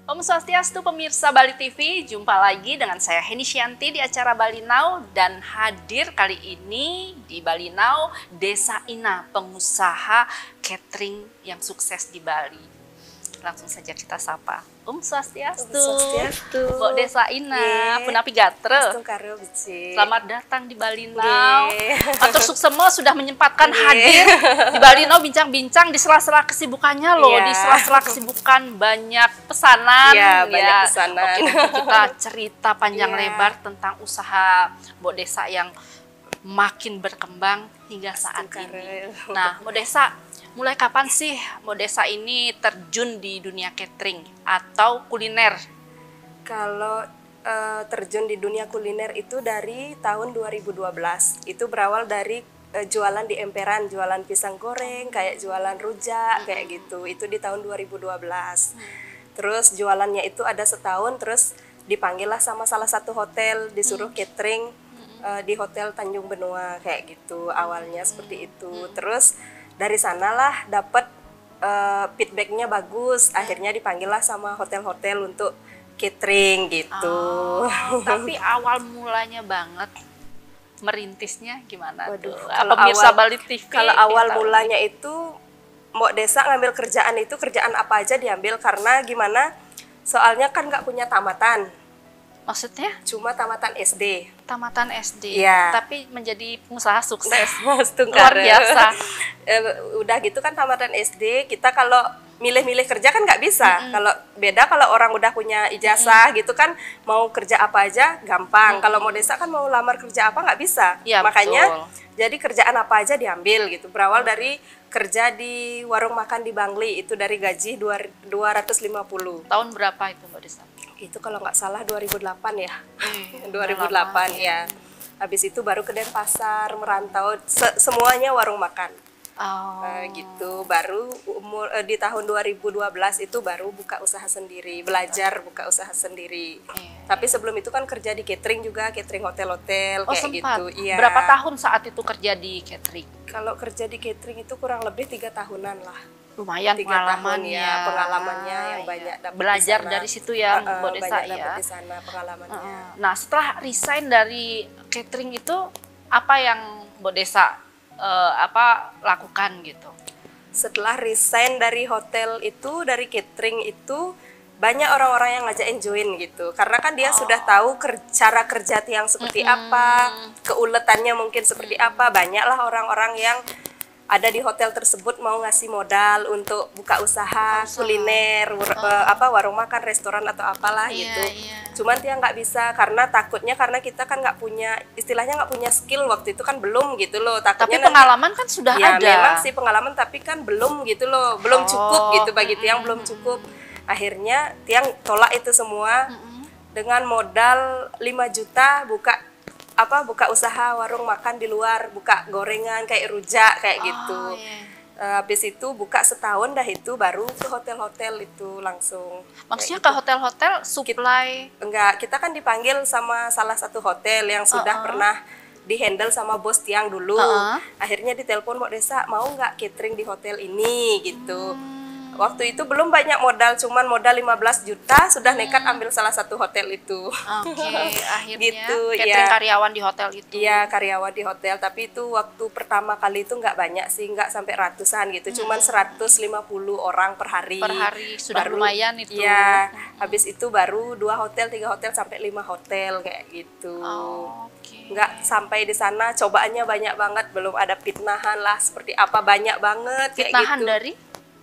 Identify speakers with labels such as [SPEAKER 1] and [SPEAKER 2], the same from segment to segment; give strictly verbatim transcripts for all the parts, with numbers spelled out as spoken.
[SPEAKER 1] Om Swastiastu pemirsa Bali T V, jumpa lagi dengan saya Heni Syanti di acara Bali Now dan hadir kali ini di Bali Now Desa Ina, pengusaha catering yang sukses di Bali. Langsung saja kita sapa. Om Swastiastu.
[SPEAKER 2] Om Swastiastu.
[SPEAKER 1] Mbok Desa Ina,
[SPEAKER 2] Ye.
[SPEAKER 1] Punapi Gatre.
[SPEAKER 2] Astung karo beci.
[SPEAKER 1] Selamat datang di Bali Now.
[SPEAKER 2] Ye.
[SPEAKER 1] Atur Suksemo sudah menyempatkan
[SPEAKER 2] Ye.
[SPEAKER 1] hadir di Bali Now bincang-bincang di sela-sela kesibukannya loh,
[SPEAKER 2] Ya.
[SPEAKER 1] di sela-sela kesibukan banyak pesanan.
[SPEAKER 2] Ya, banyak pesanan.
[SPEAKER 1] Oke, nanti kita cerita panjang
[SPEAKER 2] Ya.
[SPEAKER 1] lebar tentang usaha Mbok Desa yang makin berkembang hingga saat
[SPEAKER 2] Astung
[SPEAKER 1] ini.
[SPEAKER 2] karo.
[SPEAKER 1] Nah, Mbok Desa, mulai kapan sih Mbok Desa ini terjun di dunia catering atau kuliner?
[SPEAKER 2] Kalau eh, terjun di dunia kuliner itu dari tahun dua ribu dua belas. Itu berawal dari eh, jualan di emperan, jualan pisang goreng, kayak jualan rujak, kayak gitu. Itu di tahun dua ribu dua belas. Terus jualannya itu ada setahun, terus dipanggillah sama salah satu hotel, disuruh catering eh, di Hotel Tanjung Benua, kayak gitu. Awalnya seperti itu. Terus dari sanalah dapat eh, feedbacknya bagus. Akhirnya dipanggillah sama hotel-hotel untuk catering gitu.
[SPEAKER 1] Oh, tapi awal mulanya banget merintisnya gimana
[SPEAKER 2] Waduh,
[SPEAKER 1] tuh?
[SPEAKER 2] kalau
[SPEAKER 1] Pemirsa
[SPEAKER 2] awal-
[SPEAKER 1] Bali T V.
[SPEAKER 2] Kalau
[SPEAKER 1] ingin
[SPEAKER 2] awal
[SPEAKER 1] tahu.
[SPEAKER 2] mulanya itu Mbok Desa ngambil kerjaan itu kerjaan apa aja diambil, karena gimana? Soalnya kan nggak punya tamatan,
[SPEAKER 1] Maksudnya
[SPEAKER 2] cuma tamatan S D.
[SPEAKER 1] tamatan S D,
[SPEAKER 2] Iya.
[SPEAKER 1] tapi menjadi pengusaha sukses.
[SPEAKER 2] Luar
[SPEAKER 1] Luar biasa.
[SPEAKER 2] Udah gitu kan tamatan S D, kita kalau milih-milih kerja kan nggak bisa. Kalau beda kalau orang udah punya ijazah gitu kan, mau kerja apa aja gampang. Kalau mau desa kan mau lamar kerja apa nggak bisa.
[SPEAKER 1] Iya,
[SPEAKER 2] Makanya
[SPEAKER 1] betul.
[SPEAKER 2] jadi kerjaan apa aja diambil gitu. Berawal dari kerja di warung makan di Bangli, itu dari gaji dua ratus lima puluh.
[SPEAKER 1] Tahun berapa itu Mbak Desa?
[SPEAKER 2] Itu kalau nggak salah dua ribu delapan ya.
[SPEAKER 1] Eh,
[SPEAKER 2] dua ribu
[SPEAKER 1] udah
[SPEAKER 2] delapan
[SPEAKER 1] lama.
[SPEAKER 2] ya. Habis itu baru ke Denpasar, merantau, se- semuanya warung makan.
[SPEAKER 1] Oh.
[SPEAKER 2] Eh, gitu. Baru umur eh, di tahun dua ribu dua belas itu baru buka usaha sendiri, belajar buka usaha sendiri.
[SPEAKER 1] Iya.
[SPEAKER 2] Tapi sebelum itu kan kerja di catering juga, catering hotel-hotel
[SPEAKER 1] Oh,
[SPEAKER 2] kayak
[SPEAKER 1] sempat.
[SPEAKER 2] gitu. Iya.
[SPEAKER 1] Berapa tahun saat itu kerja di catering?
[SPEAKER 2] Kalau kerja di catering itu kurang lebih tiga tahunan lah.
[SPEAKER 1] Lumayan
[SPEAKER 2] Tiga tahun
[SPEAKER 1] pengalamannya.
[SPEAKER 2] ya, pengalamannya yang
[SPEAKER 1] Iya.
[SPEAKER 2] banyak dapat
[SPEAKER 1] Belajar
[SPEAKER 2] di sana.
[SPEAKER 1] dari situ ya,
[SPEAKER 2] Eh, eh,
[SPEAKER 1] Mbak Desa
[SPEAKER 2] banyak
[SPEAKER 1] ya.
[SPEAKER 2] dapat di sana pengalamannya.
[SPEAKER 1] Nah, setelah resign dari catering itu, apa yang Mbak Desa eh, apa lakukan gitu?
[SPEAKER 2] Setelah resign dari hotel itu, dari catering itu, banyak orang-orang yang ngajakin join gitu, karena kan dia sudah tahu ker- cara kerja tiang seperti apa, keuletannya mungkin seperti apa. Banyaklah orang-orang yang ada di hotel tersebut mau ngasih modal untuk buka usaha kuliner, wur- eh, apa warung makan, restoran atau apalah
[SPEAKER 1] Iya,
[SPEAKER 2] gitu.
[SPEAKER 1] iya.
[SPEAKER 2] Cuman dia nggak bisa karena takutnya, karena kita kan nggak punya, istilahnya nggak punya skill waktu itu kan, belum gitu loh.
[SPEAKER 1] Tapi
[SPEAKER 2] Takutnya nanti-
[SPEAKER 1] pengalaman kan sudah
[SPEAKER 2] ya
[SPEAKER 1] ada.
[SPEAKER 2] memang sih pengalaman, tapi kan belum gitu loh, belum
[SPEAKER 1] Oh,
[SPEAKER 2] cukup gitu bagi tiang, belum cukup. Akhirnya tiang tolak itu semua dengan modal lima juta, buka apa buka usaha warung makan di luar, buka gorengan kayak rujak kayak gitu.
[SPEAKER 1] Oh, iya.
[SPEAKER 2] Eh, habis itu buka setahun dah, itu baru ke hotel-hotel itu langsung.
[SPEAKER 1] Maksudnya
[SPEAKER 2] Kayak
[SPEAKER 1] ke hotel-hotel supply.
[SPEAKER 2] gitu. Enggak, kita kan dipanggil sama salah satu hotel yang sudah
[SPEAKER 1] Uh-uh.
[SPEAKER 2] pernah dihandle sama bos tiang dulu.
[SPEAKER 1] Uh-uh.
[SPEAKER 2] Akhirnya ditelepon, Mbok Desa mau nggak catering di hotel ini gitu. Waktu itu belum banyak modal, cuman modal lima belas juta, sudah nekat ambil salah satu hotel itu.
[SPEAKER 1] Oke, akhirnya
[SPEAKER 2] Gitu,
[SPEAKER 1] catering
[SPEAKER 2] ya.
[SPEAKER 1] karyawan di hotel itu.
[SPEAKER 2] Iya, karyawan di hotel, tapi itu waktu pertama kali itu nggak banyak sih, nggak sampai ratusan gitu, cuman seratus lima puluh orang per hari.
[SPEAKER 1] Per hari, sudah lumayan itu.
[SPEAKER 2] Iya, habis itu baru dua hotel, tiga hotel, sampai lima hotel kayak gitu.
[SPEAKER 1] Oh, oke.
[SPEAKER 2] Nggak sampai di sana, cobaannya banyak banget, belum ada fitnahan lah, seperti apa, banyak banget kayak
[SPEAKER 1] Fitnahan
[SPEAKER 2] gitu.
[SPEAKER 1] dari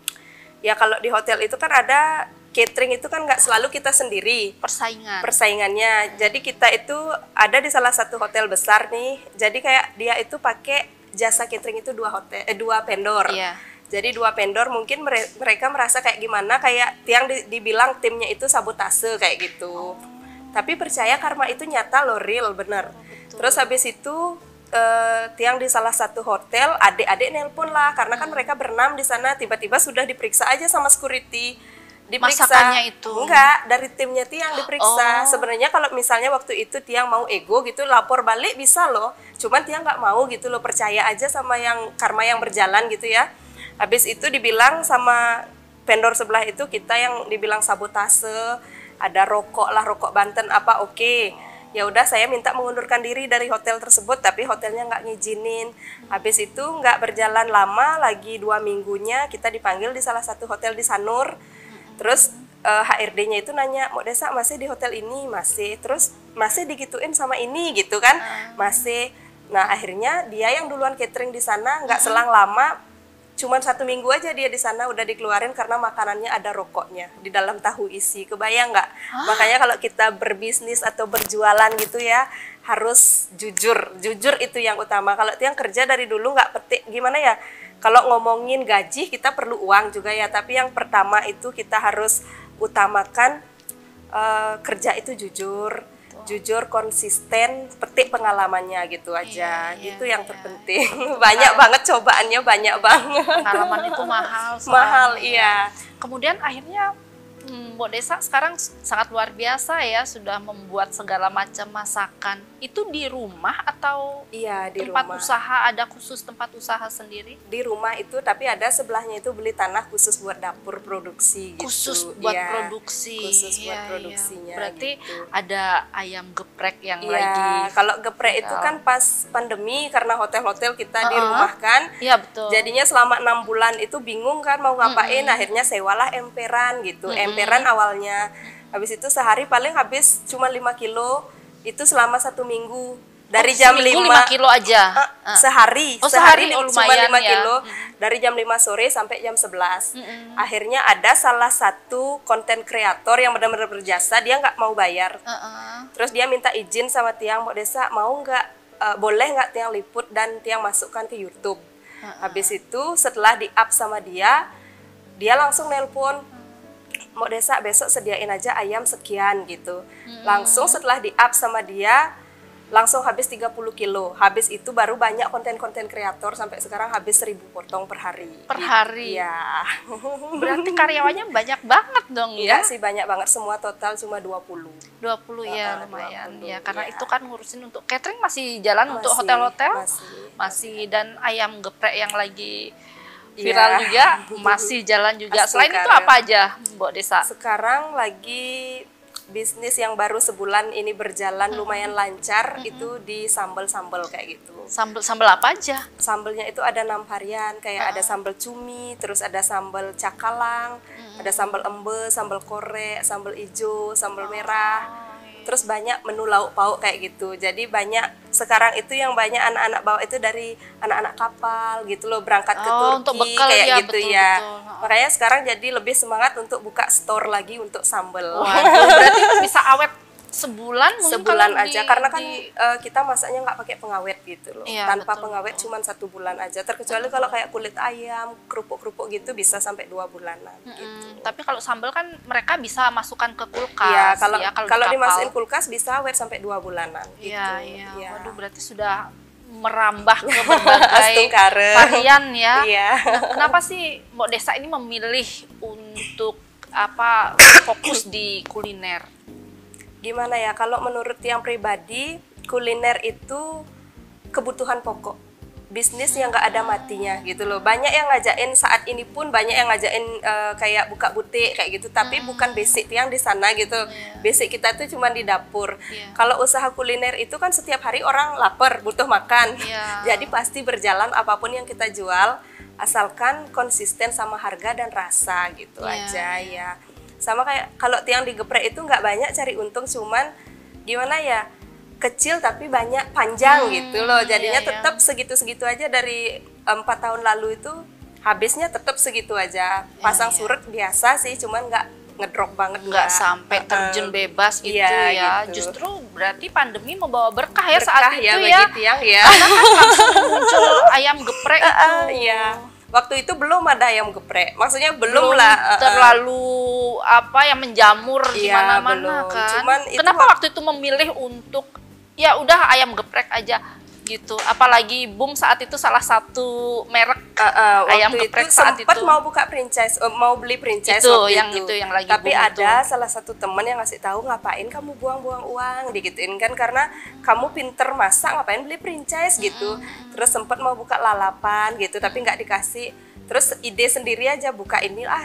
[SPEAKER 2] Ya kalau di hotel itu kan ada catering, itu kan nggak selalu kita sendiri
[SPEAKER 1] persaingan.
[SPEAKER 2] persaingannya. Jadi kita itu ada di salah satu hotel besar nih. Jadi kayak dia itu pakai jasa catering itu dua hotel, eh, dua vendor.
[SPEAKER 1] Iya.
[SPEAKER 2] Jadi dua vendor, mungkin mere- mereka merasa kayak gimana, kayak tiang di- dibilang timnya itu sabotase kayak gitu. Tapi percaya karma itu nyata loh, real bener. Terus habis itu eh, tiang di salah satu hotel, adik-adik nelpon lah, karena kan mereka berenam di sana, tiba-tiba sudah diperiksa aja sama security. Diperiksa.
[SPEAKER 1] Masakannya itu?
[SPEAKER 2] Enggak, dari timnya tiang diperiksa.
[SPEAKER 1] Oh.
[SPEAKER 2] Sebenarnya kalau misalnya waktu itu tiang mau ego gitu, lapor balik bisa loh. Cuman tiang nggak mau gitu loh, percaya aja sama yang karma yang berjalan gitu ya. Habis itu dibilang sama vendor sebelah itu kita yang dibilang sabotase, ada rokok lah, rokok Banten apa, oke. Ya udah saya minta mengundurkan diri dari hotel tersebut, tapi hotelnya nggak ngizinin. Habis itu nggak berjalan lama, lagi dua minggunya kita dipanggil di salah satu hotel di Sanur. Terus uh, H R D-nya itu nanya, Mbok Desa masih di hotel ini? Masih. Terus masih digituin sama ini gitu kan? Masih. Nah akhirnya dia yang duluan catering di sana, nggak selang lama, cuman satu minggu aja dia di sana udah dikeluarin karena makanannya ada rokoknya di dalam tahu isi. Kebayang nggak? Makanya kalau kita berbisnis atau berjualan gitu ya, harus jujur. Jujur itu yang utama. Kalau yang kerja dari dulu nggak petik, gimana ya? Kalau ngomongin gaji kita perlu uang juga ya, tapi yang pertama itu kita harus utamakan uh, kerja itu jujur. Jujur, konsisten, petik pengalamannya gitu aja. Iya, gitu iya, yang iya. terpenting. Banyak banget cobaannya, banyak banget.
[SPEAKER 1] Pengalaman itu mahal.
[SPEAKER 2] Mahal, iya.
[SPEAKER 1] Kemudian akhirnya hmm, Mbok Desa sekarang sangat luar biasa ya, sudah membuat segala macam masakan. Itu di rumah atau
[SPEAKER 2] iya, di
[SPEAKER 1] tempat
[SPEAKER 2] rumah.
[SPEAKER 1] usaha, ada khusus tempat usaha sendiri?
[SPEAKER 2] Di rumah itu, tapi ada sebelahnya itu beli tanah khusus buat dapur produksi gitu.
[SPEAKER 1] Khusus buat
[SPEAKER 2] ya,
[SPEAKER 1] produksi.
[SPEAKER 2] Khusus buat
[SPEAKER 1] ya,
[SPEAKER 2] produksinya.
[SPEAKER 1] Ya. Berarti
[SPEAKER 2] gitu.
[SPEAKER 1] ada ayam geprek yang
[SPEAKER 2] ya,
[SPEAKER 1] lagi.
[SPEAKER 2] Kalau geprek itu kan pas pandemi karena hotel-hotel kita uh-uh. dirumahkan.
[SPEAKER 1] Iya betul.
[SPEAKER 2] Jadinya selama enam bulan itu bingung kan mau ngapain. Mm-hmm. Akhirnya sewalah emperan gitu. Mm-hmm. Emperan awalnya. Habis itu sehari paling habis cuma lima kilo. Itu selama satu minggu dari oh, jam lima
[SPEAKER 1] kilo aja
[SPEAKER 2] uh, sehari
[SPEAKER 1] oh,
[SPEAKER 2] sehari,
[SPEAKER 1] sehari oh,
[SPEAKER 2] cuma lima
[SPEAKER 1] ya.
[SPEAKER 2] kilo hmm. dari jam lima sore sampai jam sebelas.
[SPEAKER 1] Hmm.
[SPEAKER 2] Akhirnya ada salah satu konten kreator yang benar-benar berjasa, dia nggak mau bayar. Uh-uh. Terus dia minta izin sama Tiang, Mbok Desa mau nggak uh, boleh nggak Tiang liput dan Tiang masukkan ke YouTube. Uh-uh. Habis itu setelah di up sama dia, dia langsung nelpon, Mbok Desa besok sediain aja ayam sekian gitu. Hmm. Langsung setelah di up sama dia langsung habis tiga puluh kilo. Habis itu baru banyak konten-konten kreator sampai sekarang habis seribu potong per hari.
[SPEAKER 1] Per hari?
[SPEAKER 2] Iya.
[SPEAKER 1] Berarti karyawannya banyak banget dong ya?
[SPEAKER 2] Iya sih banyak banget, semua total cuma dua puluh.
[SPEAKER 1] dua puluh ya, uh, lumayan dua puluh, ya. Karena
[SPEAKER 2] ya.
[SPEAKER 1] itu kan ngurusin untuk catering masih jalan
[SPEAKER 2] masih,
[SPEAKER 1] untuk hotel-hotel?
[SPEAKER 2] Masih,
[SPEAKER 1] masih. Dan ayam geprek yang lagi viral ya. juga masih jalan juga. Asli Selain itu apa aja Mbok Desa?
[SPEAKER 2] Sekarang lagi bisnis yang baru sebulan ini berjalan hmm. lumayan lancar, hmm. itu di sambal-sambal kayak gitu.
[SPEAKER 1] Sambal sambal apa aja?
[SPEAKER 2] Sambalnya itu ada enam varian, kayak hmm. ada sambal cumi, terus ada sambal cakalang, hmm. ada sambal embe, sambal korek, sambal ijo, sambal oh. merah. Terus banyak menu lauk pauk kayak gitu. Jadi banyak sekarang itu yang banyak anak-anak bawa itu dari anak-anak kapal gitu loh, berangkat ke
[SPEAKER 1] oh,
[SPEAKER 2] Turki
[SPEAKER 1] untuk bekal,
[SPEAKER 2] kayak
[SPEAKER 1] ya,
[SPEAKER 2] gitu
[SPEAKER 1] betul,
[SPEAKER 2] ya.
[SPEAKER 1] Betul.
[SPEAKER 2] Makanya sekarang jadi lebih semangat untuk buka store lagi untuk sambal.
[SPEAKER 1] Waduh, berarti itu bisa awet sebulan mungkin
[SPEAKER 2] sebulan
[SPEAKER 1] kalau
[SPEAKER 2] aja
[SPEAKER 1] di,
[SPEAKER 2] karena kan
[SPEAKER 1] di...
[SPEAKER 2] uh, kita masaknya nggak pakai pengawet gitu loh.
[SPEAKER 1] Iya,
[SPEAKER 2] tanpa
[SPEAKER 1] betul,
[SPEAKER 2] pengawet
[SPEAKER 1] betul.
[SPEAKER 2] cuma satu bulan aja, terkecuali kalau kayak kulit ayam, kerupuk-kerupuk gitu bisa sampai dua bulanan. Mm-hmm. Gitu.
[SPEAKER 1] Tapi kalau sambal kan mereka bisa masukkan ke kulkas.
[SPEAKER 2] Iya, kalau
[SPEAKER 1] ya, kalau,
[SPEAKER 2] kalau
[SPEAKER 1] di
[SPEAKER 2] dimasukin kulkas bisa awet sampai dua bulanan.
[SPEAKER 1] Iya,
[SPEAKER 2] gitu.
[SPEAKER 1] iya.
[SPEAKER 2] Ya.
[SPEAKER 1] Waduh, berarti sudah merambah ke berbagai varian ya.
[SPEAKER 2] Iya.
[SPEAKER 1] Nah, kenapa sih Mbok Desa ini memilih untuk apa fokus di kuliner?
[SPEAKER 2] Gimana ya, kalau menurut yang pribadi kuliner itu kebutuhan pokok, bisnis yang nggak ada matinya gitu loh. Banyak yang ngajain saat ini pun banyak yang ngajain uh, kayak buka butik kayak gitu, tapi hmm. bukan basic yang di sana gitu. Yeah. Basic kita tuh cuma di dapur. Yeah. Kalau usaha kuliner itu kan setiap hari orang lapar, butuh makan. Yeah. Jadi pasti berjalan apapun yang kita jual, asalkan konsisten sama harga dan rasa gitu yeah. aja ya. Sama kayak kalau tiang digeprek itu nggak banyak cari untung, cuman gimana ya, kecil tapi banyak panjang hmm, gitu loh, jadinya iya, tetap iya. segitu-segitu aja. Dari empat tahun lalu itu habisnya tetap segitu aja, pasang iya, surut iya. biasa sih, cuman nggak ngedrop banget,
[SPEAKER 1] nggak sampai terjun bebas gitu
[SPEAKER 2] iya,
[SPEAKER 1] ya
[SPEAKER 2] gitu.
[SPEAKER 1] Justru berarti pandemi membawa berkah ya
[SPEAKER 2] berkah
[SPEAKER 1] saat itu
[SPEAKER 2] ya,
[SPEAKER 1] ya,
[SPEAKER 2] bagi tiang ya.
[SPEAKER 1] Karena kan langsung muncul ayam geprek itu.
[SPEAKER 2] Uh, iya. Waktu itu belum ada ayam geprek, maksudnya belum,
[SPEAKER 1] belum
[SPEAKER 2] lah
[SPEAKER 1] terlalu apa yang menjamur di
[SPEAKER 2] iya,
[SPEAKER 1] mana-mana kan.
[SPEAKER 2] Cuman
[SPEAKER 1] kenapa waktu itu memilih untuk ya udah ayam geprek aja gitu, apalagi boom saat itu salah satu merek
[SPEAKER 2] uh, uh,
[SPEAKER 1] ayam
[SPEAKER 2] waktu
[SPEAKER 1] geprek
[SPEAKER 2] itu
[SPEAKER 1] saat
[SPEAKER 2] sempat
[SPEAKER 1] itu
[SPEAKER 2] mau buka franchise, uh, mau beli franchise
[SPEAKER 1] itu
[SPEAKER 2] waktu
[SPEAKER 1] yang
[SPEAKER 2] itu.
[SPEAKER 1] itu yang lagi
[SPEAKER 2] tapi
[SPEAKER 1] boom
[SPEAKER 2] ada
[SPEAKER 1] itu.
[SPEAKER 2] Salah satu teman yang ngasih tahu, ngapain kamu buang-buang uang digituin kan, karena kamu pinter masak ngapain beli franchise gitu. hmm. Terus sempat mau buka lalapan gitu tapi nggak dikasih, terus ide sendiri aja buka inilah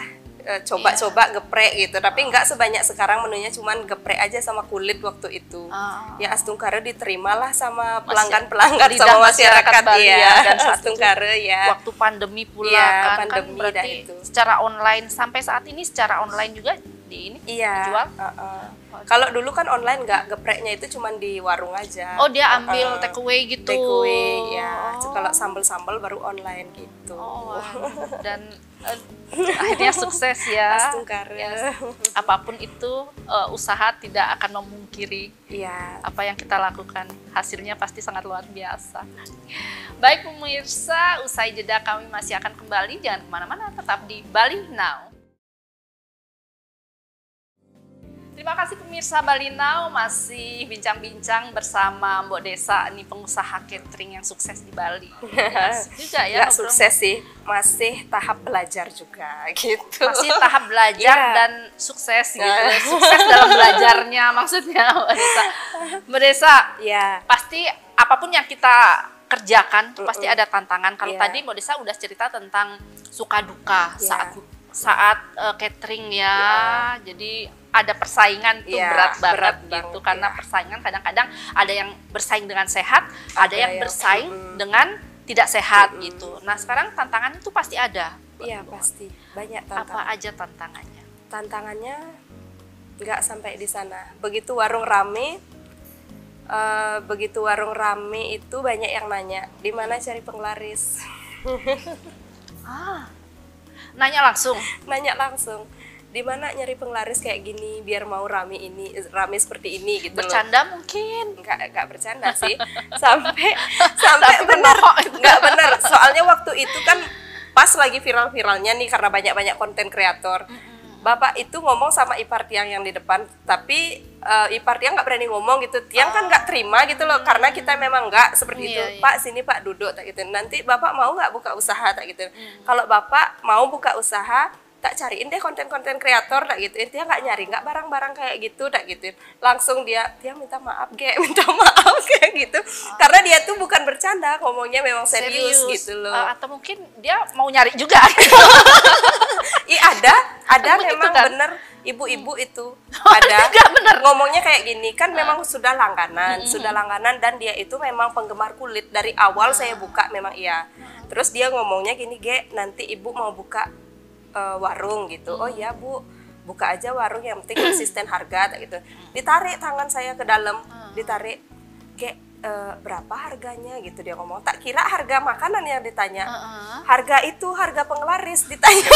[SPEAKER 2] eh, coba-coba geprek gitu, tapi nggak sebanyak sekarang, menunya cuman geprek aja sama kulit waktu itu.
[SPEAKER 1] Oh.
[SPEAKER 2] Ya astung kare diterimalah sama
[SPEAKER 1] Masya-
[SPEAKER 2] pelanggan-pelanggan
[SPEAKER 1] lidah
[SPEAKER 2] sama masyarakat
[SPEAKER 1] Bali
[SPEAKER 2] ya.
[SPEAKER 1] ya, dan saat
[SPEAKER 2] Astung
[SPEAKER 1] itu
[SPEAKER 2] kare ya.
[SPEAKER 1] Waktu pandemi pula
[SPEAKER 2] Iya,
[SPEAKER 1] kan,
[SPEAKER 2] pandemi
[SPEAKER 1] kan berarti
[SPEAKER 2] dah itu.
[SPEAKER 1] secara online sampai saat ini secara online juga di ini
[SPEAKER 2] Iya.
[SPEAKER 1] dijual.
[SPEAKER 2] uh-uh. Kalau dulu kan online nggak, gepreknya itu cuman di warung aja.
[SPEAKER 1] Oh dia ambil
[SPEAKER 2] Uh-uh.
[SPEAKER 1] take away gitu.
[SPEAKER 2] Take away ya.
[SPEAKER 1] Oh.
[SPEAKER 2] Kalau sambal-sambal baru online gitu.
[SPEAKER 1] Oh, waduh. Dan eh, akhirnya sukses ya.
[SPEAKER 2] Astung kare.
[SPEAKER 1] Ya, apapun itu eh, usaha tidak akan memungkiri
[SPEAKER 2] Iya.
[SPEAKER 1] apa yang kita lakukan. Hasilnya pasti sangat luar biasa. Baik pemirsa, usai jeda kami masih akan kembali. Jangan kemana-mana, tetap di Bali Now. Terima kasih pemirsa Bali Now, masih bincang-bincang bersama Mbok Desa, nih pengusaha catering yang sukses di Bali. Ya, asik juga ya.
[SPEAKER 2] Nggak
[SPEAKER 1] ngobrol.
[SPEAKER 2] sukses sih, masih tahap belajar juga gitu.
[SPEAKER 1] Masih tahap belajar
[SPEAKER 2] Iya.
[SPEAKER 1] dan sukses gitu.
[SPEAKER 2] Nah.
[SPEAKER 1] Sukses dalam belajarnya maksudnya Mbak Desa. Mbak Desa,
[SPEAKER 2] Ya.
[SPEAKER 1] pasti apapun yang kita kerjakan tuh pasti
[SPEAKER 2] Mm-mm.
[SPEAKER 1] ada tantangan. Kalau
[SPEAKER 2] Iya.
[SPEAKER 1] tadi Mbak Desa udah cerita tentang suka duka
[SPEAKER 2] Iya.
[SPEAKER 1] saat saat eh, catering ya.
[SPEAKER 2] Iya.
[SPEAKER 1] Jadi ada persaingan tuh
[SPEAKER 2] Iya,
[SPEAKER 1] berat banget
[SPEAKER 2] berat
[SPEAKER 1] gitu,
[SPEAKER 2] banget,
[SPEAKER 1] karena
[SPEAKER 2] iya.
[SPEAKER 1] persaingan kadang-kadang ada yang bersaing dengan sehat, ada,
[SPEAKER 2] Ada
[SPEAKER 1] yang
[SPEAKER 2] yang-
[SPEAKER 1] bersaing
[SPEAKER 2] mm-mm.
[SPEAKER 1] dengan tidak sehat
[SPEAKER 2] Mm-mm.
[SPEAKER 1] gitu. Nah sekarang tantangan itu pasti ada.
[SPEAKER 2] Iya pasti, banyak
[SPEAKER 1] Apa
[SPEAKER 2] tantangan.
[SPEAKER 1] aja tantangannya?
[SPEAKER 2] Tantangannya nggak sampai di sana. Begitu warung rame, eh, begitu warung rame itu banyak yang nanya, di mana cari penglaris?
[SPEAKER 1] Ah, nanya langsung.
[SPEAKER 2] Nanya langsung, di mana nyari penglaris kayak gini biar mau rame ini, rame seperti ini gitu loh.
[SPEAKER 1] Bercanda mungkin.
[SPEAKER 2] Nggak nggak bercanda sih, sampai sampai
[SPEAKER 1] Tapi
[SPEAKER 2] bener
[SPEAKER 1] menohok itu.
[SPEAKER 2] nggak bener. Soalnya waktu itu kan pas lagi viral-viralnya nih karena banyak-banyak konten kreator. Bapak itu ngomong sama ipar tiang yang di depan, tapi eh, ipar tiang nggak berani ngomong gitu. Tiang kan nggak terima gitu loh, karena kita memang nggak seperti
[SPEAKER 1] Iya,
[SPEAKER 2] itu.
[SPEAKER 1] iya.
[SPEAKER 2] Pak sini Pak duduk tak gitu. Nanti Bapak mau nggak buka usaha tak gitu. Kalau Bapak mau buka usaha, tak cariin deh konten-konten kreator tak gitu. Dia nggak nyari, nggak barang-barang kayak gitu tak gitu. Langsung dia, dia minta maaf ge, minta maaf kayak gitu. Karena dia tuh bukan bercanda, ngomongnya memang serius, gitu loh.
[SPEAKER 1] Eh, atau mungkin dia mau nyari juga.
[SPEAKER 2] Ih ada, ada
[SPEAKER 1] Begitu
[SPEAKER 2] memang
[SPEAKER 1] kan?
[SPEAKER 2] bener ibu-ibu itu ada
[SPEAKER 1] juga bener.
[SPEAKER 2] ngomongnya kayak gini kan memang sudah langganan, sudah langganan dan dia itu memang penggemar kulit dari awal saya buka memang iya. Terus dia ngomongnya gini, Ge, nanti ibu mau buka eh, warung gitu. Oh iya Bu, buka aja warung yang penting konsisten harga tak gitu. Ditarik tangan saya ke dalam, ditarik, Ge, eh, berapa harganya gitu dia ngomong. Tak kira harga makanan yang ditanya.
[SPEAKER 1] Heeh.
[SPEAKER 2] Harga itu harga penglaris ditanya.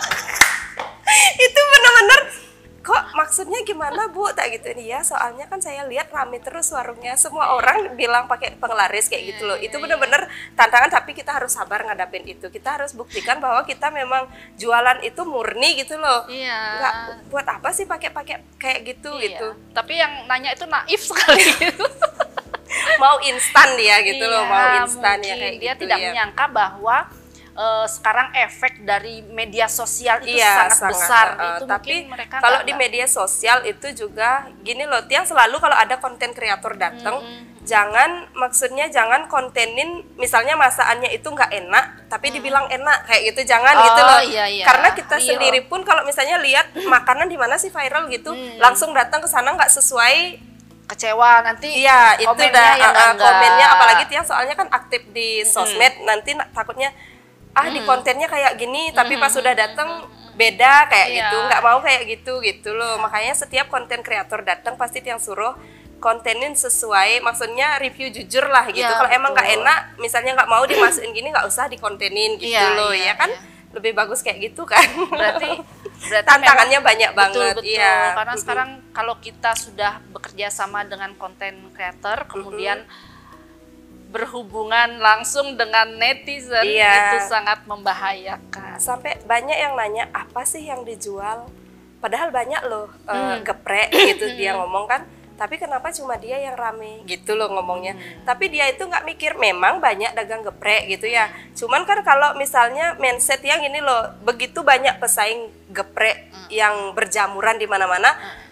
[SPEAKER 2] Itu bener-bener kok maksudnya gimana Bu tak gitu. Iya soalnya kan saya lihat rame terus warungnya, semua orang bilang pakai penglaris kayak gitu loh. Itu bener-bener tantangan, tapi kita harus sabar ngadapin itu. Kita harus buktikan bahwa kita memang jualan itu murni gitu loh.
[SPEAKER 1] Iya.
[SPEAKER 2] Nggak buat apa sih pakai-pakai kayak gitu
[SPEAKER 1] Iya.
[SPEAKER 2] gitu.
[SPEAKER 1] Tapi yang nanya itu naif sekali gitu.
[SPEAKER 2] Mau instan dia gitu loh,
[SPEAKER 1] Iya,
[SPEAKER 2] mau instan ya
[SPEAKER 1] mungkin
[SPEAKER 2] kayak
[SPEAKER 1] dia
[SPEAKER 2] gitu
[SPEAKER 1] tidak
[SPEAKER 2] ya.
[SPEAKER 1] menyangka bahwa eh, sekarang efek dari media sosial itu
[SPEAKER 2] Iya,
[SPEAKER 1] sangat, besar.
[SPEAKER 2] uh,
[SPEAKER 1] Itu
[SPEAKER 2] tapi
[SPEAKER 1] mungkin mereka
[SPEAKER 2] kalau
[SPEAKER 1] nggak-
[SPEAKER 2] di media sosial itu juga gini loh, Tiang selalu kalau ada konten kreator datang, jangan maksudnya jangan kontenin misalnya masakannya itu nggak enak, tapi dibilang enak kayak gitu, jangan
[SPEAKER 1] Oh,
[SPEAKER 2] gitu loh.
[SPEAKER 1] iya, iya.
[SPEAKER 2] Karena kita
[SPEAKER 1] Iya.
[SPEAKER 2] sendiri pun kalau misalnya lihat makanan di mana sih viral gitu, langsung datang ke sana nggak sesuai.
[SPEAKER 1] kecewa nanti.
[SPEAKER 2] Iya, itu
[SPEAKER 1] komennya
[SPEAKER 2] dah
[SPEAKER 1] yang
[SPEAKER 2] uh, uh,
[SPEAKER 1] enggak.
[SPEAKER 2] komennya, apalagi Tiang soalnya kan aktif di sosmed, nanti na- takutnya ah di kontennya kayak gini, tapi pas sudah datang beda kayak
[SPEAKER 1] Iya.
[SPEAKER 2] gitu, nggak mau kayak gitu gitu loh. Makanya setiap konten kreator datang pasti Tiang suruh kontenin sesuai, maksudnya review jujur lah gitu.
[SPEAKER 1] Iya,
[SPEAKER 2] Kalau emang nggak
[SPEAKER 1] betul.
[SPEAKER 2] enak, misalnya nggak mau dimasukin gini, nggak usah dikontenin gitu
[SPEAKER 1] Iya,
[SPEAKER 2] loh,
[SPEAKER 1] iya,
[SPEAKER 2] ya kan?
[SPEAKER 1] iya.
[SPEAKER 2] Lebih bagus kayak gitu kan.
[SPEAKER 1] Berarti berarti
[SPEAKER 2] Tantangannya
[SPEAKER 1] memang-
[SPEAKER 2] banyak banget,
[SPEAKER 1] betul, betul.
[SPEAKER 2] iya.
[SPEAKER 1] Karena
[SPEAKER 2] Mm-mm.
[SPEAKER 1] sekarang kalau kita sudah bekerja sama dengan konten creator, kemudian berhubungan langsung dengan netizen,
[SPEAKER 2] Iya.
[SPEAKER 1] itu sangat membahayakan.
[SPEAKER 2] Sampai banyak yang nanya apa sih yang dijual, padahal banyak loh eh,
[SPEAKER 1] Hmm.
[SPEAKER 2] geprek gitu dia ngomong kan, tapi kenapa cuma dia yang rame gitu loh ngomongnya.
[SPEAKER 1] Hmm.
[SPEAKER 2] Tapi dia itu nggak mikir memang banyak dagang geprek gitu ya, cuman kan kalau misalnya mindset yang ini loh, begitu banyak pesaing geprek
[SPEAKER 1] Hmm.
[SPEAKER 2] yang berjamuran di mana-mana,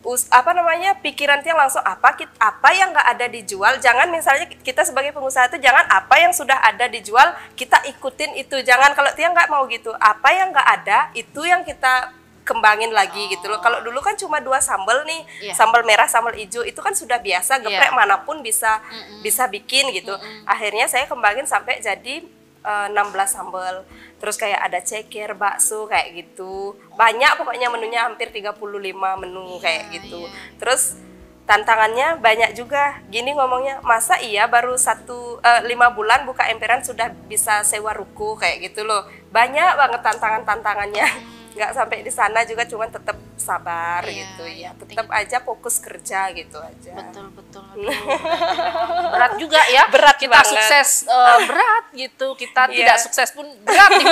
[SPEAKER 2] us, apa namanya pikiran tiang langsung apa kita, apa yang nggak ada dijual. Jangan misalnya kita sebagai pengusaha itu jangan apa yang sudah ada dijual kita ikutin itu. Jangan, kalau tiang nggak mau gitu. Apa yang nggak ada itu yang kita kembangin lagi oh. gitu loh. Kalau dulu kan cuma dua sambal nih, yeah. sambal merah, sambal hijau itu kan sudah biasa, geprek yeah. manapun bisa mm -mm. bisa bikin gitu. Mm -mm. Akhirnya saya kembangin sampai jadi uh, enam belas sambal. Terus kayak ada ceker, bakso kayak gitu. Banyak pokoknya menunya, hampir tiga puluh lima menu yeah, kayak gitu. Yeah. Terus tantangannya banyak juga. Gini ngomongnya, masa iya baru satu uh, lima bulan buka emperan sudah bisa sewa ruko kayak gitu loh. Banyak banget tantangan-tantangannya. Nggak sampai di sana juga, cuman tetap sabar iya, gitu ya, tetap aja fokus kerja gitu aja.
[SPEAKER 1] Betul betul. Aduh, berat juga ya.
[SPEAKER 2] Berat
[SPEAKER 1] kita
[SPEAKER 2] banget.
[SPEAKER 1] Sukses uh, berat gitu, kita yeah. tidak sukses pun berat di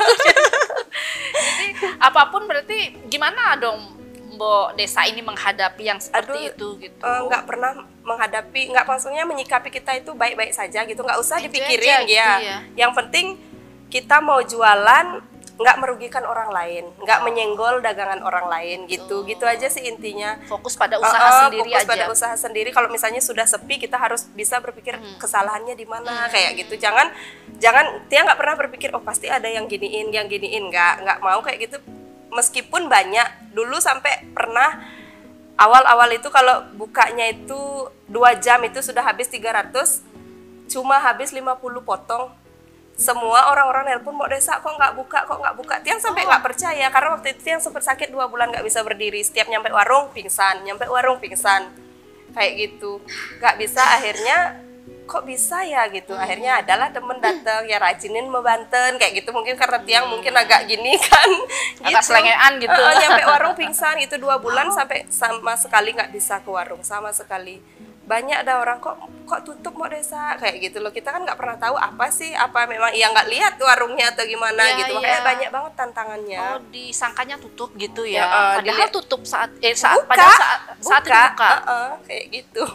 [SPEAKER 1] Jadi apapun berarti gimana dong Mbok Desa ini menghadapi yang seperti Aduh, itu gitu?
[SPEAKER 2] Uh, nggak pernah menghadapi, nggak maksudnya menyikapi kita itu baik-baik saja gitu, nggak usah
[SPEAKER 1] Aja
[SPEAKER 2] dipikirin
[SPEAKER 1] aja,
[SPEAKER 2] ya.
[SPEAKER 1] Gitu ya.
[SPEAKER 2] Yang penting kita mau jualan nggak merugikan orang lain, nggak oh. menyenggol dagangan orang lain gitu, oh. gitu aja sih intinya.
[SPEAKER 1] Fokus pada usaha uh, uh, sendiri
[SPEAKER 2] fokus
[SPEAKER 1] aja.
[SPEAKER 2] pada usaha sendiri. Kalau misalnya sudah sepi, kita harus bisa berpikir hmm. kesalahannya di mana hmm. kayak gitu. Jangan, jangan Tia nggak pernah berpikir oh pasti ada yang giniin, yang giniin, nggak, nggak mau kayak gitu. Meskipun banyak, dulu sampai pernah awal-awal itu kalau bukanya itu dua jam itu sudah habis tiga ratus, cuma habis lima puluh potong. Semua orang-orang nelpon Mbok Desa kok nggak buka, kok nggak buka. Tiang sampai nggak oh. percaya karena waktu itu Tiang sempat sakit dua bulan nggak bisa berdiri. Setiap nyampe warung pingsan, nyampe warung pingsan kayak gitu, nggak bisa. Akhirnya kok bisa ya gitu. Akhirnya adalah temen datang ya rajinin membanten kayak gitu. Mungkin karena Tiang hmm. mungkin agak gini kan,
[SPEAKER 1] agak gitu. Selengean gitu.
[SPEAKER 2] Uh, nyampe warung pingsan itu dua bulan oh. sampai sama sekali nggak bisa ke warung sama sekali. Banyak ada orang kok kok tutup Mbok Desa kayak gitu loh. Kita kan nggak pernah tahu apa sih, apa memang ia nggak lihat warungnya atau gimana ya, gitu. Makanya ya. banyak banget tantangannya.
[SPEAKER 1] Oh, disangkanya tutup gitu ya. ya uh, Padahal dilihat. tutup saat eh saat
[SPEAKER 2] buka,
[SPEAKER 1] pada saat saat
[SPEAKER 2] buka,
[SPEAKER 1] itu buka.
[SPEAKER 2] Uh, uh, kayak gitu.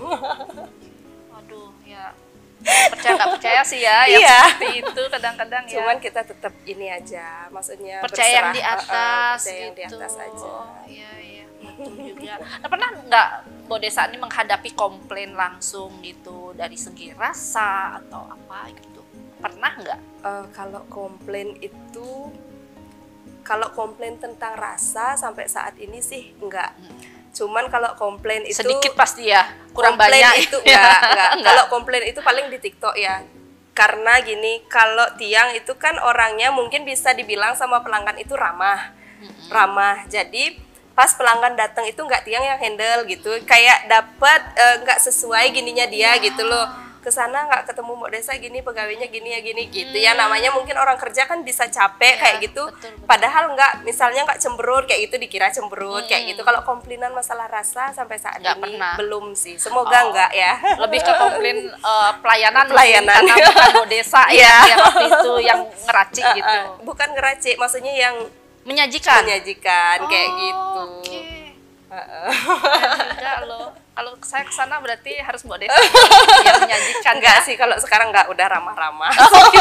[SPEAKER 1] Waduh, ya. Percaya nggak percaya sih ya yang
[SPEAKER 2] iya.
[SPEAKER 1] seperti itu kadang-kadang ya.
[SPEAKER 2] Cuman kita tetap ini aja, maksudnya
[SPEAKER 1] percaya
[SPEAKER 2] berserah,
[SPEAKER 1] yang di atas
[SPEAKER 2] uh, percaya
[SPEAKER 1] gitu.
[SPEAKER 2] yang di atas aja.
[SPEAKER 1] Iya, iya. Betul juga. Nah, pernah nggak Mbok Desa ini menghadapi komplain langsung gitu dari segi rasa atau apa gitu? Pernah nggak?
[SPEAKER 2] Uh, kalau komplain itu, kalau komplain tentang rasa sampai saat ini sih enggak. Hmm. Cuman kalau komplain itu
[SPEAKER 1] sedikit pasti ya, kurang
[SPEAKER 2] komplain
[SPEAKER 1] banyak
[SPEAKER 2] itu enggak, enggak. Kalau komplain itu paling di TikTok ya. Karena gini, kalau Tiang itu kan orangnya mungkin bisa dibilang sama pelanggan itu ramah. Hmm. Ramah. Jadi pas pelanggan datang itu nggak Tiang yang handle gitu, kayak dapat nggak uh, sesuai gininya dia gitu loh. Kesana nggak ketemu Mbok Desa gini, pegawainya gini ya gini gitu hmm. ya. Namanya mungkin orang kerja kan bisa capek ya, kayak gitu. Betul, betul. Padahal nggak, misalnya nggak cemberut kayak gitu, dikira cemberut hmm. kayak gitu. Kalau komplainan masalah rasa sampai saat nggak ini pernah. Belum sih. Semoga oh. nggak ya.
[SPEAKER 1] Lebih ke komplain uh, pelayanan,
[SPEAKER 2] pelayanan
[SPEAKER 1] karena bukan Mbok Desa ya, yang waktu itu yang ngeracik
[SPEAKER 2] uh, uh,
[SPEAKER 1] gitu.
[SPEAKER 2] Bukan ngeracik, maksudnya yang
[SPEAKER 1] menyajikan,
[SPEAKER 2] menyajikan
[SPEAKER 1] oh,
[SPEAKER 2] kayak gitu.
[SPEAKER 1] Okay.
[SPEAKER 2] Uh-uh.
[SPEAKER 1] Enggak loh. Kalau saya ke sana berarti harus Mbok Desa yang menyajikan.
[SPEAKER 2] Enggak
[SPEAKER 1] ya?
[SPEAKER 2] sih, kalau sekarang enggak, udah ramah-ramah.
[SPEAKER 1] Oke,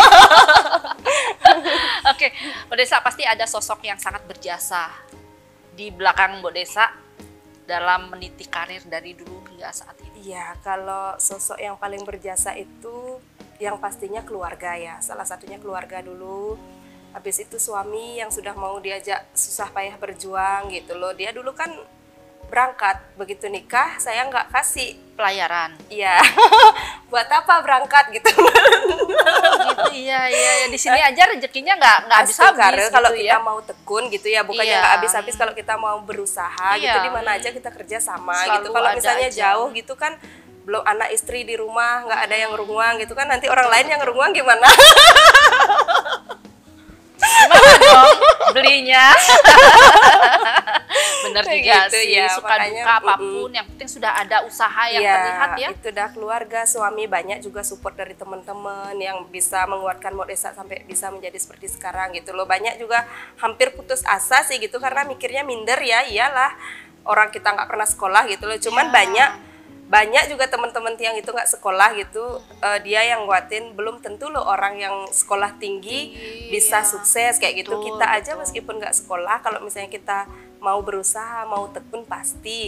[SPEAKER 1] okay. Mbok Desa pasti ada sosok yang sangat berjasa di belakang Mbok Desa dalam meniti karir dari dulu hingga saat ini.
[SPEAKER 2] Iya, kalau sosok yang paling berjasa itu yang pastinya keluarga ya. Salah satunya keluarga dulu. Habis itu suami yang sudah mau diajak susah payah berjuang gitu loh. Dia dulu kan berangkat, begitu nikah saya nggak kasih
[SPEAKER 1] pelayaran.
[SPEAKER 2] Iya. Buat apa berangkat gitu.
[SPEAKER 1] Oh, gitu iya iya ya. Di sini aja rezekinya nggak nggak habis-habis gitu
[SPEAKER 2] kalau
[SPEAKER 1] ya.
[SPEAKER 2] Kita mau tekun gitu ya, bukannya nggak iya. habis-habis kalau kita mau berusaha iya. gitu, di mana aja kita kerja sama. Selalu gitu. Kalau misalnya aja. jauh gitu kan, belum anak istri di rumah, nggak ada yang ngerunguang gitu kan, nanti orang lain yang ngerunguang gimana?
[SPEAKER 1] Gimana dong belinya? Bener juga
[SPEAKER 2] gitu,
[SPEAKER 1] sih,
[SPEAKER 2] ya,
[SPEAKER 1] suka
[SPEAKER 2] makanya,
[SPEAKER 1] duka apapun, mm, yang penting sudah ada usaha yang
[SPEAKER 2] ya,
[SPEAKER 1] terlihat ya.
[SPEAKER 2] Itu dah keluarga, suami, banyak juga support dari teman-teman yang bisa menguatkan Mbok Desa sampai bisa menjadi seperti sekarang gitu loh. Banyak juga hampir putus asa sih gitu, karena mikirnya minder ya, iyalah orang kita nggak pernah sekolah gitu loh. Cuman ya. banyak banyak juga teman-teman Tiang itu nggak sekolah gitu, uh, dia yang nguatin. Belum tentu loh orang yang sekolah tinggi, tinggi bisa ya. sukses kayak gitu. Betul, kita aja betul. meskipun nggak sekolah, kalau misalnya kita mau berusaha, mau tekun, pasti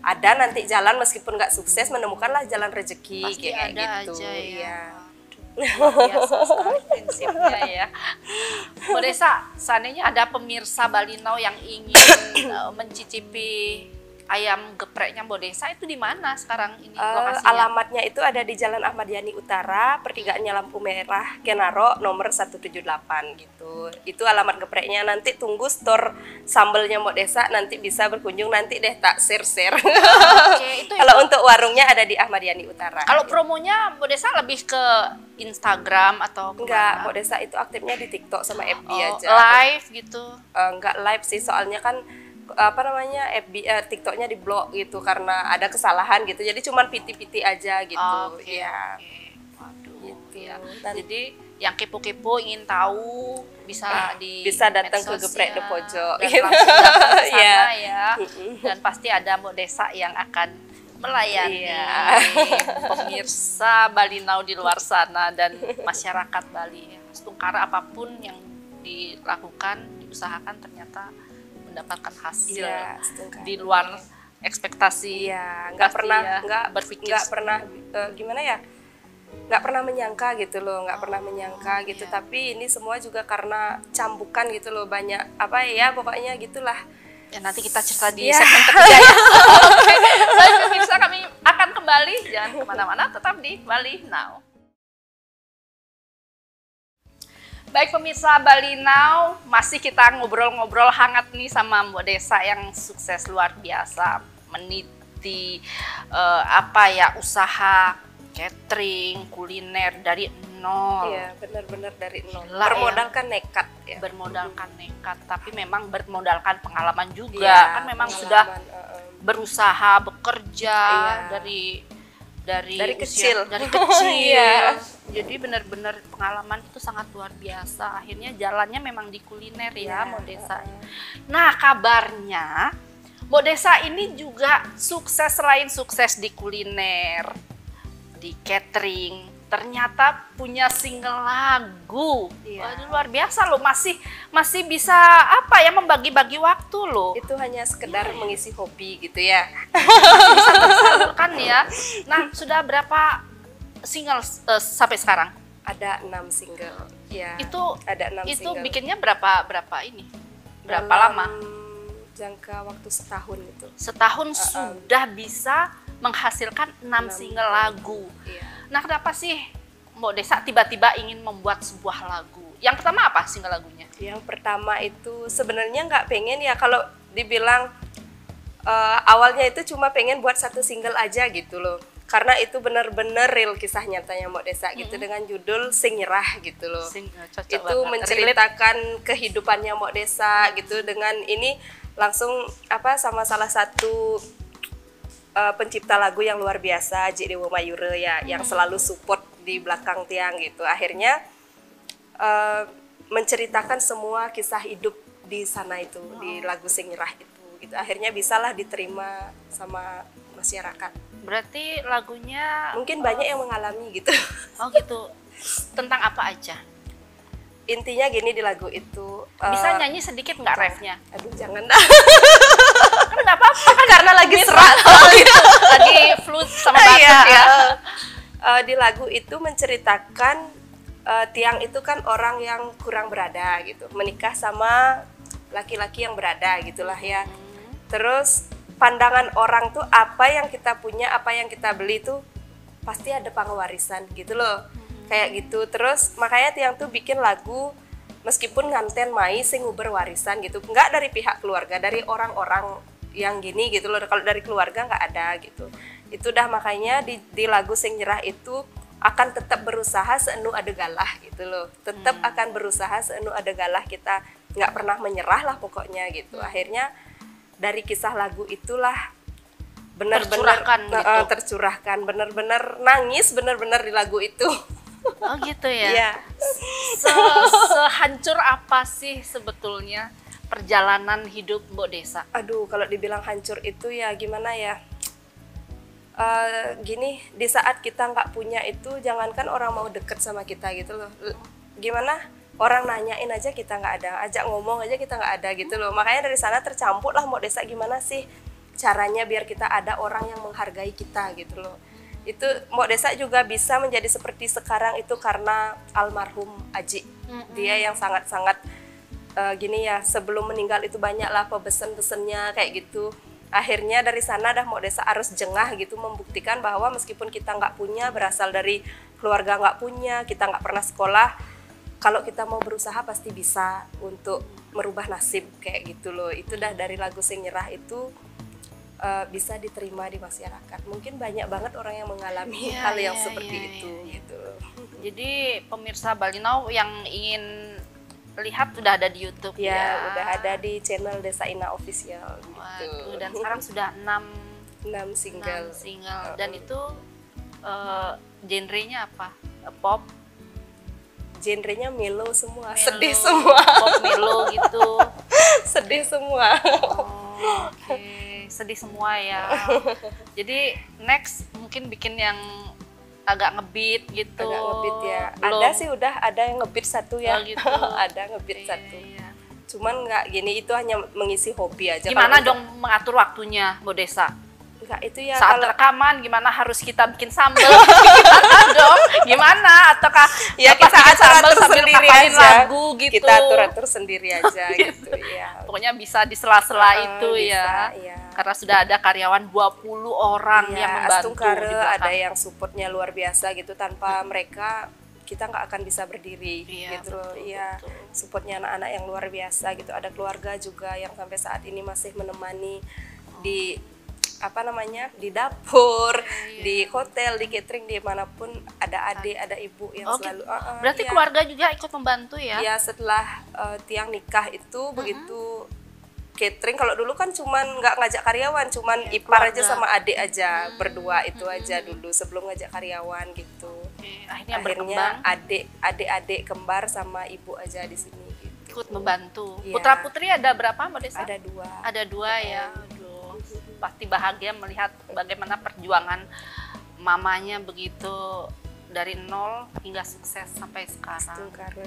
[SPEAKER 2] ada nanti jalan meskipun nggak sukses menemukanlah jalan rezeki
[SPEAKER 1] Pasti
[SPEAKER 2] kayak
[SPEAKER 1] ada
[SPEAKER 2] gitu.
[SPEAKER 1] aja ya.
[SPEAKER 2] Iya.
[SPEAKER 1] Luar biasa sekali prinsipnya ya. Mbak Desa, seandainya ada pemirsa Bali Now yang ingin uh, mencicipi ayam gepreknya Mbak Desa, itu di mana sekarang ini
[SPEAKER 2] Uh,
[SPEAKER 1] lokasinya?
[SPEAKER 2] alamatnya itu ada di Jalan Ahmad Yani Utara, pertigaannya lampu merah, Kenaro, nomor seratus tujuh puluh delapan gitu. Itu alamat gepreknya. Nanti tunggu store sambelnya Mbak Desa, nanti bisa berkunjung, nanti deh tak share-share.
[SPEAKER 1] Oke, itu
[SPEAKER 2] Kalau untuk warungnya ada di Ahmad Yani Utara.
[SPEAKER 1] kalau promonya Mbak Desa lebih ke Instagram atau
[SPEAKER 2] Enggak,
[SPEAKER 1] kemana?
[SPEAKER 2] Mbak Desa itu aktifnya di TikTok sama F B
[SPEAKER 1] Oh,
[SPEAKER 2] aja.
[SPEAKER 1] live gitu.
[SPEAKER 2] Eh, enggak live sih, soalnya kan apa namanya F B eh, TikToknya di blok gitu karena ada kesalahan gitu. Jadi cuman P T P T aja gitu.
[SPEAKER 1] Oke,
[SPEAKER 2] Ya.
[SPEAKER 1] oke. Waduh,
[SPEAKER 2] Gitu.
[SPEAKER 1] ya.
[SPEAKER 2] Dan-
[SPEAKER 1] Jadi yang kepo-kepo ingin tahu bisa di
[SPEAKER 2] Bisa datang ke
[SPEAKER 1] medsos
[SPEAKER 2] Geprek
[SPEAKER 1] ya,
[SPEAKER 2] The Pojok.
[SPEAKER 1] dan langsung datang ke sana
[SPEAKER 2] Iya.
[SPEAKER 1] ya. Dan pasti ada Mbak Desa yang akan melayani
[SPEAKER 2] Iya.
[SPEAKER 1] pemirsa Bali Now di luar sana dan masyarakat Bali. Setungkara apapun yang dilakukan, diusahakan ternyata mendapatkan hasil
[SPEAKER 2] Iya, setengah.
[SPEAKER 1] di luar ekspektasi.
[SPEAKER 2] Iya, nggak
[SPEAKER 1] Pasti
[SPEAKER 2] pernah
[SPEAKER 1] ya,
[SPEAKER 2] nggak
[SPEAKER 1] berpikir
[SPEAKER 2] nggak pernah eh, gimana ya? Nggak pernah menyangka gitu loh, nggak pernah menyangka gitu.
[SPEAKER 1] iya.
[SPEAKER 2] Tapi ini semua juga karena cambukan gitu loh, banyak apa ya pokoknya gitulah.
[SPEAKER 1] Ya, nanti kita cerita di
[SPEAKER 2] Iya.
[SPEAKER 1] segmen ketiga ya. Oke, baik pemirsa, kami akan kembali. Jangan kemana-mana, tetap di Bali Now. Baik pemirsa Bali Now, masih kita ngobrol-ngobrol hangat nih sama Mbak Desa yang sukses luar biasa meniti eh, apa ya usaha catering, kuliner dari nol.
[SPEAKER 2] Iya, benar-benar dari nol.
[SPEAKER 1] Gila,
[SPEAKER 2] Bermodalkan nekat ya.
[SPEAKER 1] Bermodalkan nekat, tapi memang bermodalkan pengalaman juga.
[SPEAKER 2] Iya,
[SPEAKER 1] Kan memang
[SPEAKER 2] pengalaman,
[SPEAKER 1] sudah
[SPEAKER 2] eh, eh.
[SPEAKER 1] berusaha bekerja
[SPEAKER 2] Iya.
[SPEAKER 1] dari dari
[SPEAKER 2] Dari
[SPEAKER 1] usia-
[SPEAKER 2] kecil.
[SPEAKER 1] dari kecil.
[SPEAKER 2] Iya.
[SPEAKER 1] Jadi benar-benar pengalaman itu sangat luar biasa. Akhirnya jalannya memang di kuliner ya,
[SPEAKER 2] Iya,
[SPEAKER 1] Mbak Desa.
[SPEAKER 2] eh, eh.
[SPEAKER 1] Nah, kabarnya Mbak Desa ini juga sukses, selain sukses di kuliner, di catering, ternyata punya single lagu.
[SPEAKER 2] Iya.
[SPEAKER 1] Waduh, luar biasa loh, masih masih bisa apa ya membagi-bagi waktu loh.
[SPEAKER 2] Itu hanya sekedar mengisi hobi gitu ya.
[SPEAKER 1] Masih bisa tersalurkan ya. Nah, sudah berapa single eh, sampai sekarang?
[SPEAKER 2] Ada enam single. Ya.
[SPEAKER 1] Itu
[SPEAKER 2] ada enam
[SPEAKER 1] itu
[SPEAKER 2] single.
[SPEAKER 1] bikinnya berapa berapa ini? Berapa
[SPEAKER 2] Dalam
[SPEAKER 1] lama?
[SPEAKER 2] Jangka waktu setahun itu.
[SPEAKER 1] Setahun
[SPEAKER 2] Uh-uh.
[SPEAKER 1] sudah bisa menghasilkan enam
[SPEAKER 2] Enam.
[SPEAKER 1] single lagu.
[SPEAKER 2] Iya.
[SPEAKER 1] Nah, kenapa sih Mbak Desa tiba-tiba ingin membuat sebuah lagu? Yang pertama apa single lagunya?
[SPEAKER 2] Yang pertama itu sebenarnya nggak pengen ya kalau dibilang eh, awalnya itu cuma pengen buat satu single aja gitu loh. Karena itu benar-benar real kisah nyatanya Mbak Desa gitu dengan judul Sing Nyerah gitu loh.
[SPEAKER 1] Sing- cocok
[SPEAKER 2] Itu
[SPEAKER 1] banget.
[SPEAKER 2] menceritakan kehidupannya Mbak Desa gitu dengan ini langsung apa sama salah satu uh, pencipta lagu yang luar biasa J Dewo Mayure ya yang selalu support di belakang tiang gitu. Akhirnya uh, menceritakan semua kisah hidup di sana itu di lagu Sing Nyerah itu gitu. Akhirnya bisalah diterima sama masyarakat.
[SPEAKER 1] Berarti lagunya
[SPEAKER 2] Mungkin banyak yang mengalami gitu.
[SPEAKER 1] oh gitu. Tentang apa aja?
[SPEAKER 2] Intinya gini di lagu itu
[SPEAKER 1] Bisa
[SPEAKER 2] uh,
[SPEAKER 1] nyanyi sedikit nggak refnya?
[SPEAKER 2] aduh jangan dah.
[SPEAKER 1] Kan nggak apa-apa kan
[SPEAKER 2] Karena lagi
[SPEAKER 1] bisa.
[SPEAKER 2] serak soalnya.
[SPEAKER 1] Lagi flu sama batuk
[SPEAKER 2] Iya,
[SPEAKER 1] ya.
[SPEAKER 2] eh, eh, di lagu itu menceritakan eh, tiang itu kan orang yang kurang berada gitu, menikah sama laki-laki yang berada gitulah ya. Terus pandangan orang tuh apa yang kita punya, apa yang kita beli tuh pasti ada pengwarisan gitu loh. Kayak gitu. Terus makanya tiang tuh bikin lagu meskipun nganten mai sing nguber warisan gitu. Enggak dari pihak keluarga, dari orang-orang yang gini gitu loh. Kalau dari keluarga nggak ada gitu. Itu dah makanya di, di lagu Sing Nyerah itu akan tetap berusaha seenu ada galah gitu loh. Tetap
[SPEAKER 1] Hmm.
[SPEAKER 2] akan berusaha seenu ada galah, kita nggak pernah menyerah lah pokoknya gitu. Akhirnya dari kisah lagu itulah benar-benar
[SPEAKER 1] Tercurahkan
[SPEAKER 2] eh,
[SPEAKER 1] gitu.
[SPEAKER 2] tercurahkan, benar-benar nangis benar-benar di lagu itu.
[SPEAKER 1] Oh gitu ya.
[SPEAKER 2] Iya.
[SPEAKER 1] Se- Sehancur apa sih sebetulnya perjalanan hidup Mbok Desa?
[SPEAKER 2] Aduh, kalau dibilang hancur itu ya gimana ya? Eh, gini, di saat kita nggak punya itu, jangankan orang mau deket sama kita gitu loh. L- Gimana? Orang nanyain aja kita nggak ada, ajak ngomong aja kita nggak ada gitu loh. Makanya dari sana tercampur lah Mbok Desa gimana sih? caranya biar kita ada orang yang menghargai kita gitu loh. Itu Mbok Desa juga bisa menjadi seperti sekarang itu karena almarhum Aji. Mm-hmm. Dia yang sangat-sangat uh, gini ya, sebelum meninggal itu banyaklah pesan-pesannya kayak gitu. Akhirnya dari sana dah Mbok Desa harus jengah gitu membuktikan bahwa meskipun kita nggak punya, berasal dari keluarga nggak punya, kita nggak pernah sekolah, kalau kita mau berusaha pasti bisa untuk merubah nasib kayak gitu loh. Itu dah dari lagu Sing Nyerah itu uh, bisa diterima di masyarakat. Mungkin banyak banget orang yang mengalami
[SPEAKER 1] yeah,
[SPEAKER 2] hal yang
[SPEAKER 1] yeah,
[SPEAKER 2] seperti
[SPEAKER 1] yeah,
[SPEAKER 2] itu
[SPEAKER 1] yeah.
[SPEAKER 2] gitu.
[SPEAKER 1] Jadi pemirsa Bali Now yang ingin lihat sudah ada di YouTube
[SPEAKER 2] ya. Ya, udah ada di channel Desa Ina Official gitu.
[SPEAKER 1] Waduh, dan sekarang sudah enam
[SPEAKER 2] enam single.
[SPEAKER 1] enam single. Dan itu uh, genrenya apa? Pop?
[SPEAKER 2] Genrenya melo semua,
[SPEAKER 1] Melo,
[SPEAKER 2] sedih semua.
[SPEAKER 1] Pop melo gitu.
[SPEAKER 2] Sedih semua.
[SPEAKER 1] Oh, oke, okay. Sedih semua ya. Jadi next mungkin bikin yang agak ngebeat gitu.
[SPEAKER 2] Agak ngebeat ya.
[SPEAKER 1] Belum.
[SPEAKER 2] Ada sih udah ada yang ngebeat satu ya.
[SPEAKER 1] Oh, gitu.
[SPEAKER 2] Ada ngebeat
[SPEAKER 1] iya,
[SPEAKER 2] satu.
[SPEAKER 1] Iya.
[SPEAKER 2] Cuman nggak gini, itu hanya mengisi hobi aja.
[SPEAKER 1] Gimana
[SPEAKER 2] Kalau
[SPEAKER 1] dong untuk mengatur waktunya, Mbok Desa?
[SPEAKER 2] Enggak, itu ya
[SPEAKER 1] saat
[SPEAKER 2] kalau
[SPEAKER 1] rekaman gimana harus kita bikin sambel? Gimana dong? Gimana? Ataukah
[SPEAKER 2] ya
[SPEAKER 1] kita
[SPEAKER 2] kita
[SPEAKER 1] sambel sambil
[SPEAKER 2] sendiri
[SPEAKER 1] ngapalin
[SPEAKER 2] aja.
[SPEAKER 1] lagu gitu?
[SPEAKER 2] Kita atur-atur sendiri aja gitu ya.
[SPEAKER 1] Pokoknya bisa di sela-sela
[SPEAKER 2] Uh,
[SPEAKER 1] itu
[SPEAKER 2] bisa,
[SPEAKER 1] ya.
[SPEAKER 2] ya.
[SPEAKER 1] Karena sudah ada karyawan dua puluh orang
[SPEAKER 2] ya,
[SPEAKER 1] yang membantu
[SPEAKER 2] Astungkare
[SPEAKER 1] di belakang.
[SPEAKER 2] ada yang supportnya luar biasa gitu. Tanpa hmm. mereka kita nggak akan bisa berdiri
[SPEAKER 1] iya,
[SPEAKER 2] gitu loh.
[SPEAKER 1] Betul,
[SPEAKER 2] iya,
[SPEAKER 1] betul.
[SPEAKER 2] supportnya anak-anak yang luar biasa gitu. Ada keluarga juga yang sampai saat ini masih menemani oh. di apa namanya di dapur, iya. di hotel, di catering, di manapun ada adik, ada ibu yang
[SPEAKER 1] oh,
[SPEAKER 2] selalu.
[SPEAKER 1] Gitu.
[SPEAKER 2] Uh, uh,
[SPEAKER 1] Berarti
[SPEAKER 2] iya.
[SPEAKER 1] keluarga juga ikut membantu ya?
[SPEAKER 2] Ya setelah uh, tiang nikah itu uh-huh. begitu catering. Kalau dulu kan cuman nggak ngajak karyawan, cuman ya, ipar keluarga. Aja sama adik aja hmm. berdua itu hmm. aja dulu sebelum ngajak karyawan gitu.
[SPEAKER 1] Oke. Akhirnya,
[SPEAKER 2] Akhirnya adik, adik-adik kembar sama ibu aja di sini. Gitu.
[SPEAKER 1] Ikut membantu.
[SPEAKER 2] Ya.
[SPEAKER 1] Putra putri ada berapa Mbak Desa?
[SPEAKER 2] Ada dua.
[SPEAKER 1] Ada dua ya. Pasti bahagia melihat bagaimana perjuangan mamanya begitu dari nol hingga sukses sampai sekarang.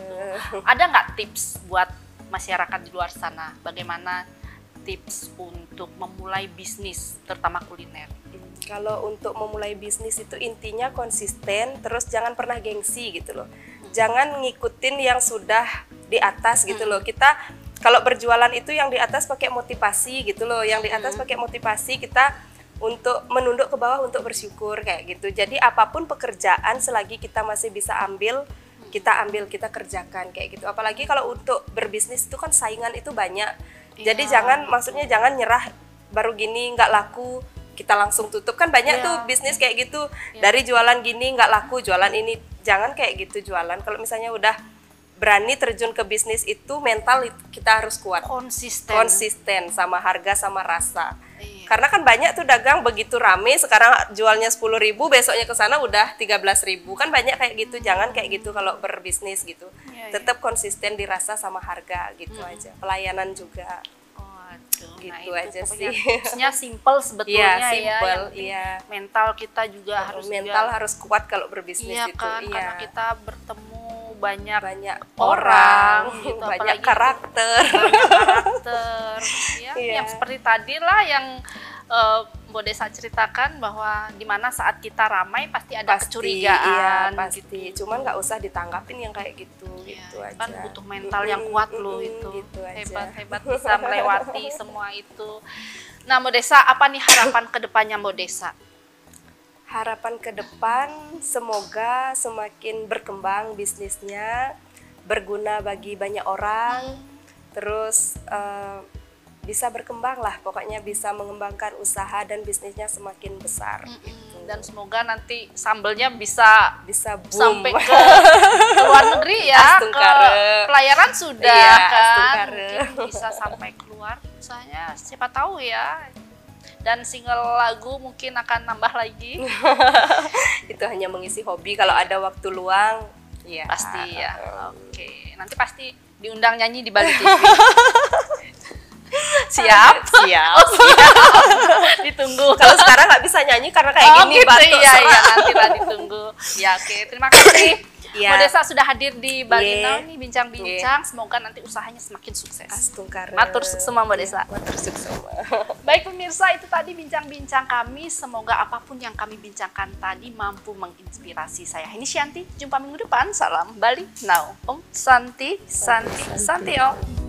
[SPEAKER 1] Ada nggak tips buat masyarakat di luar sana? Bagaimana tips untuk memulai bisnis, terutama kuliner?
[SPEAKER 2] Kalau untuk memulai bisnis itu intinya konsisten, terus jangan pernah gengsi gitu loh. Jangan ngikutin yang sudah di atas gitu loh. Kita kalau berjualan itu yang di atas pakai motivasi gitu loh, yang di atas hmm. pakai motivasi kita untuk menunduk ke bawah untuk bersyukur kayak gitu. Jadi apapun pekerjaan selagi kita masih bisa ambil, kita ambil, kita kerjakan kayak gitu. Apalagi kalau untuk berbisnis itu kan saingan itu banyak. Jadi ya. jangan, maksudnya jangan nyerah baru gini nggak laku, kita langsung tutup. Kan banyak ya. tuh bisnis kayak gitu, ya. dari jualan gini nggak laku, jualan ini. Jangan kayak gitu jualan. Kalau misalnya udah berani terjun ke bisnis itu, mental kita harus kuat,
[SPEAKER 1] konsisten,
[SPEAKER 2] konsisten sama harga sama rasa.
[SPEAKER 1] Iya.
[SPEAKER 2] Karena kan banyak tuh dagang begitu rame, sekarang jualnya sepuluh ribu, besoknya ke sana udah tiga belas ribu. Kan banyak kayak gitu. Jangan kayak gitu kalau berbisnis gitu. Iya, tetap iya. konsisten di rasa sama harga gitu hmm. aja. Pelayanan juga.
[SPEAKER 1] Waduh,
[SPEAKER 2] gitu
[SPEAKER 1] nah
[SPEAKER 2] aja sih.
[SPEAKER 1] Tipsnya simple sebetulnya
[SPEAKER 2] ya, simple,
[SPEAKER 1] ya.
[SPEAKER 2] Iya.
[SPEAKER 1] Mental kita juga harus
[SPEAKER 2] mental
[SPEAKER 1] juga,
[SPEAKER 2] harus kuat kalau berbisnis
[SPEAKER 1] iya,
[SPEAKER 2] itu.
[SPEAKER 1] Kan?
[SPEAKER 2] Iya.
[SPEAKER 1] Karena kita bertemu banyak
[SPEAKER 2] banyak
[SPEAKER 1] orang,
[SPEAKER 2] orang
[SPEAKER 1] gitu,
[SPEAKER 2] banyak karakter,
[SPEAKER 1] banyak karakter, ya,
[SPEAKER 2] yeah.
[SPEAKER 1] yang seperti tadi lah yang uh, Mbok Desa ceritakan bahwa di mana saat kita ramai pasti ada
[SPEAKER 2] pasti,
[SPEAKER 1] kecurigaan,
[SPEAKER 2] iya, pasti.
[SPEAKER 1] Gitu.
[SPEAKER 2] Cuman nggak usah ditanggapin yang kayak gitu,
[SPEAKER 1] ya,
[SPEAKER 2] gitu
[SPEAKER 1] kan
[SPEAKER 2] aja.
[SPEAKER 1] butuh mental yang kuat mm, loh itu,
[SPEAKER 2] gitu
[SPEAKER 1] hebat hebat bisa melewati semua itu. Nah, Mbok Desa, apa nih harapan kedepannya Mbok Desa?
[SPEAKER 2] Harapan ke depan semoga semakin berkembang bisnisnya, berguna bagi banyak orang, hmm. terus uh, bisa berkembang lah, pokoknya bisa mengembangkan usaha dan bisnisnya semakin besar. Hmm. Gitu.
[SPEAKER 1] Dan semoga nanti sambelnya bisa
[SPEAKER 2] bisa boom.
[SPEAKER 1] Sampai ke, ke luar negeri ya,
[SPEAKER 2] Astungkare.
[SPEAKER 1] Ke pelayaran sudah
[SPEAKER 2] iya,
[SPEAKER 1] kan, mungkin bisa sampai keluar usahanya, siapa tahu ya. Dan single lagu mungkin akan nambah lagi.
[SPEAKER 2] Itu hanya mengisi hobi, kalau ada waktu luang ya
[SPEAKER 1] pasti ya. Oke, nanti pasti diundang nyanyi di Bali T V. Siap?
[SPEAKER 2] Siap.
[SPEAKER 1] Oh, siap. Ditunggu.
[SPEAKER 2] Kalau sekarang nggak bisa nyanyi karena kayak
[SPEAKER 1] oh,
[SPEAKER 2] gini
[SPEAKER 1] gitu,
[SPEAKER 2] batuk.
[SPEAKER 1] Iya, iya, nanti lah ditunggu. Ya, oke. Terima kasih
[SPEAKER 2] Iya.
[SPEAKER 1] Mbak Desa sudah hadir di Bali
[SPEAKER 2] Iya.
[SPEAKER 1] Now nih bincang-bincang. Semoga nanti usahanya semakin sukses.
[SPEAKER 2] Astungkare.
[SPEAKER 1] Matur semua Mbak Desa.
[SPEAKER 2] Matur semua.
[SPEAKER 1] Baik pemirsa, itu tadi bincang-bincang kami. Semoga apapun yang kami bincangkan tadi mampu menginspirasi. Saya Heni Shanti. Jumpa minggu depan. Salam Bali Now. Om Santi, Santi, Santi Om.